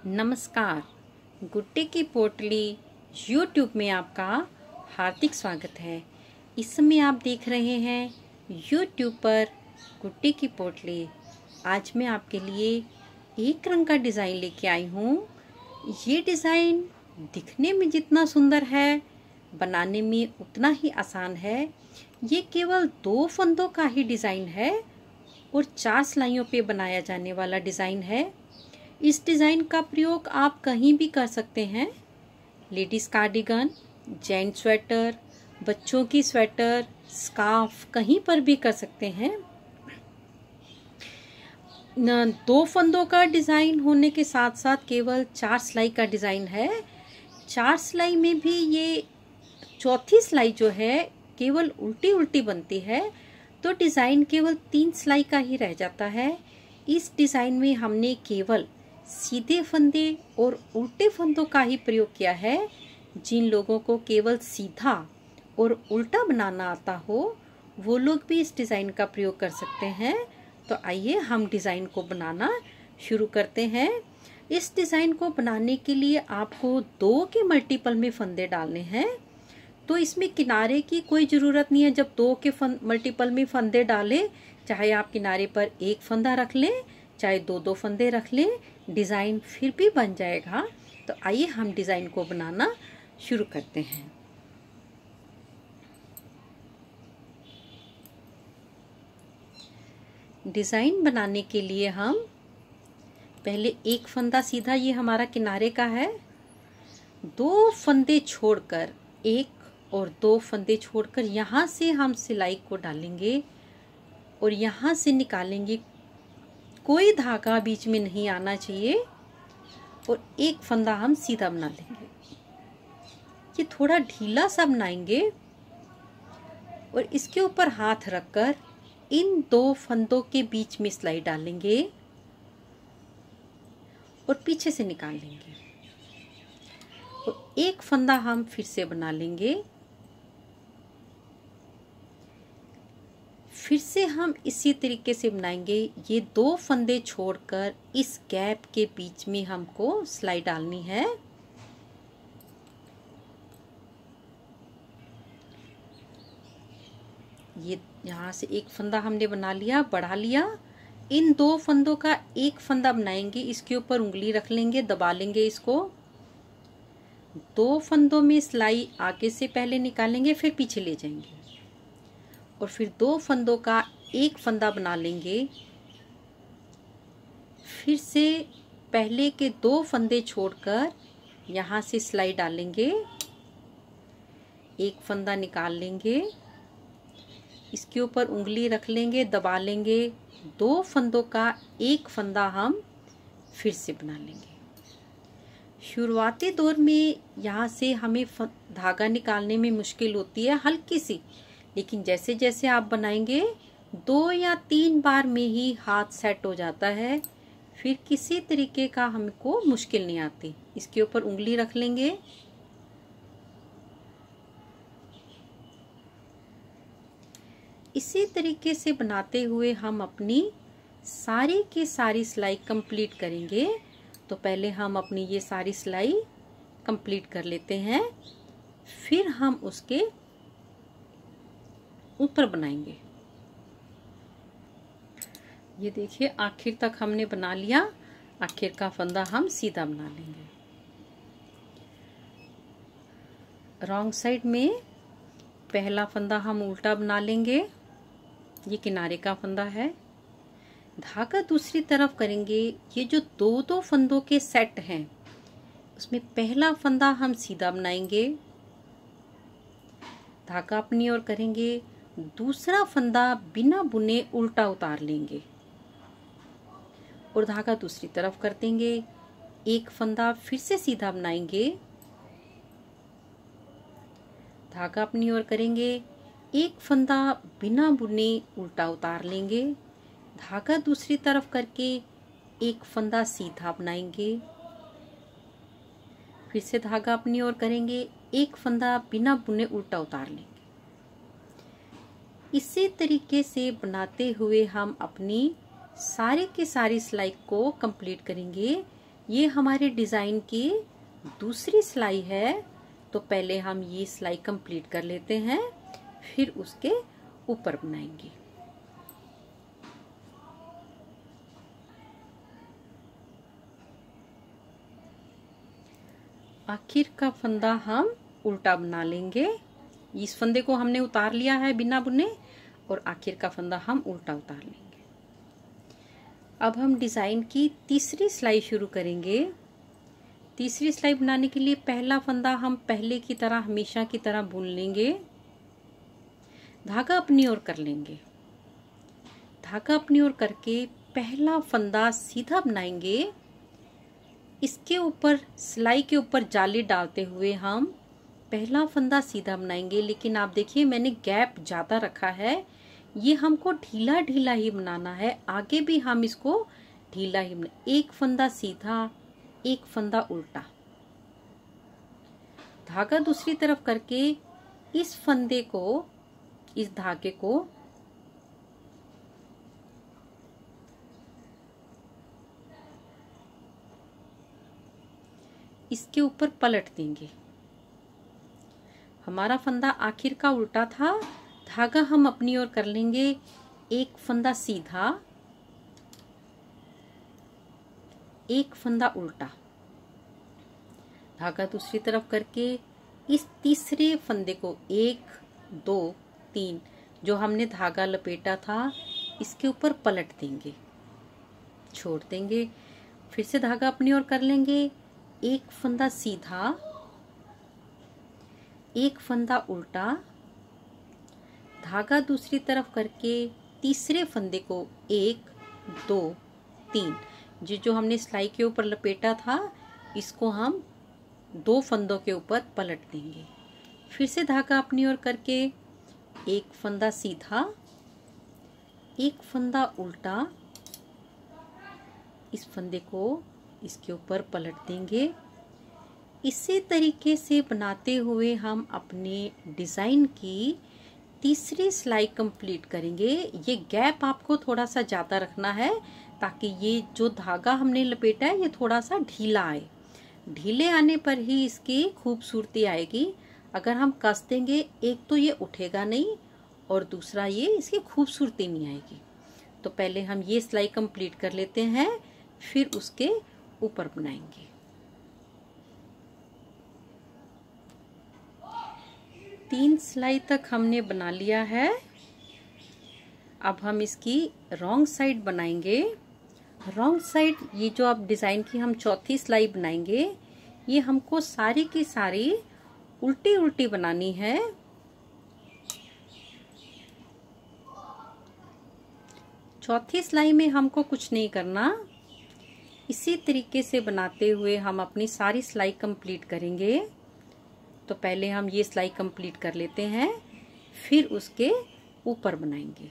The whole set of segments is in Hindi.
नमस्कार। गुड्डे की पोटली यूट्यूब में आपका हार्दिक स्वागत है। इस समय आप देख रहे हैं यूट्यूब पर गुड्डे की पोटली। आज मैं आपके लिए एक रंग का डिज़ाइन लेके आई हूँ। ये डिज़ाइन दिखने में जितना सुंदर है, बनाने में उतना ही आसान है। ये केवल 2 फंदों का ही डिज़ाइन है और 4 सिलाइयों पे बनाया जाने वाला डिज़ाइन है। इस डिज़ाइन का प्रयोग आप कहीं भी कर सकते हैं। लेडीज़ कार्डिगन, जेंट्स स्वेटर, बच्चों की स्वेटर, स्कार्फ कहीं पर भी कर सकते हैं। 2 फंदों का डिज़ाइन होने के साथ साथ केवल 4 सिलाई का डिज़ाइन है। 4 सिलाई में भी ये चौथी सिलाई जो है केवल उल्टी उल्टी बनती है, तो डिज़ाइन केवल 3 सिलाई का ही रह जाता है। इस डिज़ाइन में हमने केवल सीधे फंदे और उल्टे फंदों का ही प्रयोग किया है। जिन लोगों को केवल सीधा और उल्टा बनाना आता हो वो लोग भी इस डिज़ाइन का प्रयोग कर सकते हैं। तो आइए हम डिज़ाइन को बनाना शुरू करते हैं। इस डिज़ाइन को बनाने के लिए आपको 2 के मल्टीपल में फंदे डालने हैं। तो इसमें किनारे की कोई ज़रूरत नहीं है। जब 2 के मल्टीपल में फंदे डालें, चाहे आप किनारे पर 1 फंदा रख लें, चाहे 2-2 फंदे रख लें, डिज़ाइन फिर भी बन जाएगा। तो आइए हम डिज़ाइन को बनाना शुरू करते हैं। डिज़ाइन बनाने के लिए हम पहले 1 फंदा सीधा, ये हमारा किनारे का है, 2 फंदे छोड़कर 1 और 2 फंदे छोड़कर यहाँ से हम सिलाई को डालेंगे और यहाँ से निकालेंगे। कोई धागा बीच में नहीं आना चाहिए और 1 फंदा हम सीधा बना लेंगे। ये थोड़ा ढीला सा बनाएंगे और इसके ऊपर हाथ रखकर इन 2 फंदों के बीच में सिलाई डालेंगे और पीछे से निकाल लेंगे और 1 फंदा हम फिर से बना लेंगे। फिर से हम इसी तरीके से बनाएंगे। ये 2 फंदे छोड़कर इस गैप के बीच में हमको सिलाई डालनी है। ये यहाँ से 1 फंदा हमने बना लिया, बढ़ा लिया। इन 2 फंदों का 1 फंदा बनाएंगे, इसके ऊपर उंगली रख लेंगे, दबा लेंगे इसको। 2 फंदों में सिलाई आगे से पहले निकालेंगे, फिर पीछे ले जाएंगे और फिर 2 फंदों का 1 फंदा बना लेंगे। फिर से पहले के 2 फंदे छोड़कर यहाँ से सिलाई डालेंगे, 1 फंदा निकाल लेंगे, इसके ऊपर उंगली रख लेंगे, दबा लेंगे। 2 फंदों का 1 फंदा हम फिर से बना लेंगे। शुरुआती दौर में यहाँ से हमें धागा निकालने में मुश्किल होती है हल्की सी, लेकिन जैसे जैसे आप बनाएंगे 2 या 3 बार में ही हाथ सेट हो जाता है। फिर किसी तरीके का हमको मुश्किल नहीं आती। इसके ऊपर उंगली रख लेंगे, इसी तरीके से बनाते हुए हम अपनी सारी की सारी सिलाई कंप्लीट करेंगे। तो पहले हम अपनी ये सारी सिलाई कंप्लीट कर लेते हैं, फिर हम उसके ऊपर बनाएंगे। ये देखिए आखिर तक हमने बना लिया। आखिर का फंदा हम सीधा बना लेंगे। रॉन्ग साइड में पहला फंदा हम उल्टा बना लेंगे। ये किनारे का फंदा है। धागा दूसरी तरफ करेंगे। ये जो 2-2 फंदों के सेट हैं उसमें पहला फंदा हम सीधा बनाएंगे, धागा अपनी ओर करेंगे, दूसरा फंदा बिना बुने उल्टा उतार लेंगे और धागा दूसरी तरफ कर देंगे। 1 फंदा फिर से सीधा बनाएंगे, धागा अपनी ओर करेंगे, 1 फंदा बिना बुने उल्टा उतार लेंगे, धागा दूसरी तरफ करके 1 फंदा सीधा बनाएंगे, फिर से धागा अपनी ओर करेंगे, 1 फंदा बिना बुने उल्टा उतार लेंगे। इसी तरीके से बनाते हुए हम अपनी सारी की सारी सिलाई को कंप्लीट करेंगे। ये हमारे डिजाइन की दूसरी सिलाई है, तो पहले हम ये सिलाई कंप्लीट कर लेते हैं, फिर उसके ऊपर बनाएंगे। आखिर का फंदा हम उल्टा बना लेंगे। इस फंदे को हमने उतार लिया है बिना बुने, और आखिर का फंदा हम उल्टा उतार लेंगे। अब हम डिजाइन की तीसरी सिलाई शुरू करेंगे। तीसरी सिलाई बनाने के लिए पहला फंदा हम पहले की तरह हमेशा की तरह बुन लेंगे, धागा अपनी ओर कर लेंगे। धागा अपनी ओर करके पहला फंदा सीधा बनाएंगे। इसके ऊपर सिलाई के ऊपर जाली डालते हुए हम पहला फंदा सीधा बनाएंगे। लेकिन आप देखिए मैंने गैप ज्यादा रखा है, ये हमको ढीला ढीला ही बनाना है। आगे भी हम इसको ढीला ही बना, एक फंदा सीधा, एक फंदा उल्टा। धागा दूसरी तरफ करके इस फंदे को, इस धागे को इसके ऊपर पलट देंगे। हमारा फंदा आखिर का उल्टा था, धागा हम अपनी ओर कर लेंगे। एक फंदा सीधा, एक फंदा उल्टा। धागा दूसरी तरफ करके इस तीसरे फंदे को 1 2 3 जो हमने धागा लपेटा था इसके ऊपर पलट देंगे, छोड़ देंगे। फिर से धागा अपनी ओर कर लेंगे। एक फंदा सीधा, एक फंदा उल्टा। धागा दूसरी तरफ करके तीसरे फंदे को 1 2 3 जो हमने सिलाई के ऊपर लपेटा था इसको हम 2 फंदों के ऊपर पलट देंगे। फिर से धागा अपनी ओर करके एक फंदा सीधा, एक फंदा उल्टा। इस फंदे को इसके ऊपर पलट देंगे। इसी तरीके से बनाते हुए हम अपने डिजाइन की तीसरी सिलाई कंप्लीट करेंगे। ये गैप आपको थोड़ा सा ज्यादा रखना है ताकि ये जो धागा हमने लपेटा है ये थोड़ा सा ढीला आए। ढीले आने पर ही इसकी खूबसूरती आएगी। अगर हम कस देंगे, एक तो ये उठेगा नहीं और दूसरा ये इसकी खूबसूरती नहीं आएगी। तो पहले हम ये सिलाई कंप्लीट कर लेते हैं, फिर उसके ऊपर बनाएंगे। तीन सिलाई तक हमने बना लिया है। अब हम इसकी रॉन्ग साइड बनाएंगे। रॉन्ग साइड, ये जो आप डिजाइन की हम चौथी सिलाई बनाएंगे, ये हमको सारी की सारी उल्टी उल्टी बनानी है। चौथी सिलाई में हमको कुछ नहीं करना। इसी तरीके से बनाते हुए हम अपनी सारी सिलाई कंप्लीट करेंगे। तो पहले हम ये सिलाई कंप्लीट कर लेते हैं, फिर उसके ऊपर बनाएंगे।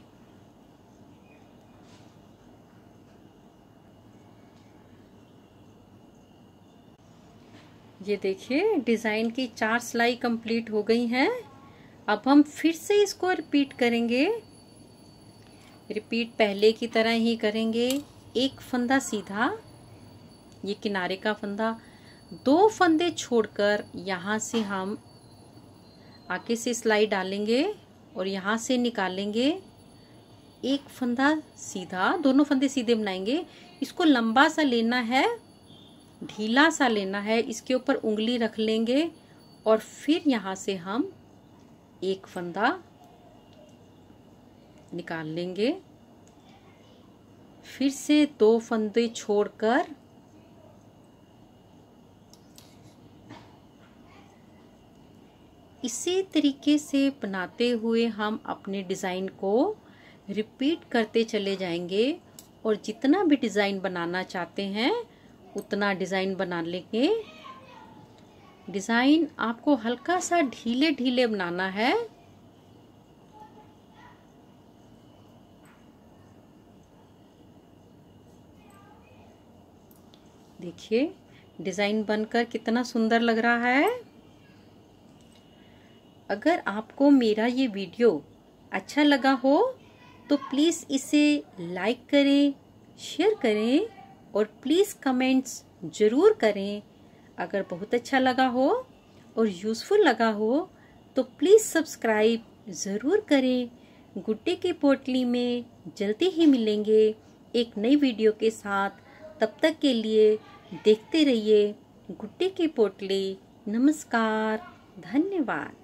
ये देखिए डिजाइन की 4 सिलाई कंप्लीट हो गई हैं। अब हम फिर से इसको रिपीट करेंगे। रिपीट पहले की तरह ही करेंगे। एक फंदा सीधा, ये किनारे का फंदा, 2 फंदे छोड़कर यहाँ से हम आगे से सिलाई डालेंगे और यहाँ से निकालेंगे। एक फंदा सीधा, दोनों फंदे सीधे बनाएंगे। इसको लंबा सा लेना है, ढीला सा लेना है। इसके ऊपर उंगली रख लेंगे और फिर यहाँ से हम एक फंदा निकाल लेंगे। फिर से 2 फंदे छोड़कर इसी तरीके से बनाते हुए हम अपने डिजाइन को रिपीट करते चले जाएंगे और जितना भी डिजाइन बनाना चाहते हैं उतना डिजाइन बना लेंगे। डिजाइन आपको हल्का सा ढीले ढीले बनाना है। देखिए डिजाइन बनकर कितना सुंदर लग रहा है। अगर आपको मेरा ये वीडियो अच्छा लगा हो तो प्लीज इसे लाइक करें, शेयर करें और प्लीज कमेंट्स ज़रूर करें। अगर बहुत अच्छा लगा हो और यूज़फुल लगा हो तो प्लीज़ सब्सक्राइब ज़रूर करें। गुड्डे की पोटली में जल्दी ही मिलेंगे एक नई वीडियो के साथ। तब तक के लिए देखते रहिए गुड्डे की पोटली। नमस्कार, धन्यवाद।